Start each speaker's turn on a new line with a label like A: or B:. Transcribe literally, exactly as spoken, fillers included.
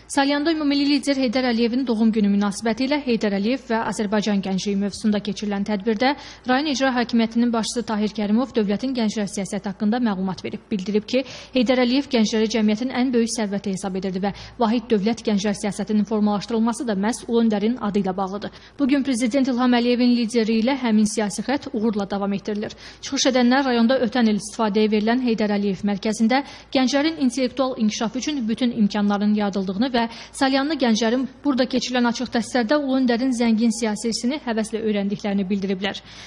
A: Salyanda ümummilli lider Heydər Əliyevin doğum günü münasibətilə Heydər Əliyev və Azərbaycan gəncliyi mövzusunda keçirilən tədbirdə rayon icra hakimiyyətinin başçısı Tahir Kərimov dövlətin gənclər siyasəti haqqında məlumat verib. Bildirib ki, Heydər Əliyev gəncləri cəmiyyətin ən böyük sərvəti hesab edirdi və vahid dövlət gənclər siyasətinin formalaşdırılması da məhz Ulu Öndərin adı ilə bağlıdır. Bugün Prezident İlham Əliyevin lideri ilə həmin siyasi xətt uğurla davam etdirilir. Çıxış edənlər rayonda ötən il istifadəyə verilən Heydər Əliyev mərkəzində gənclərin intellektual inkişafı üçün bütün imkanların yaradıldığını və Salyanlı gənclərin burada keçirilən açıq dərslərdə Ulu Öndərin zəngin siyasisini həvəslə öyrəndiklərini bildiriblər.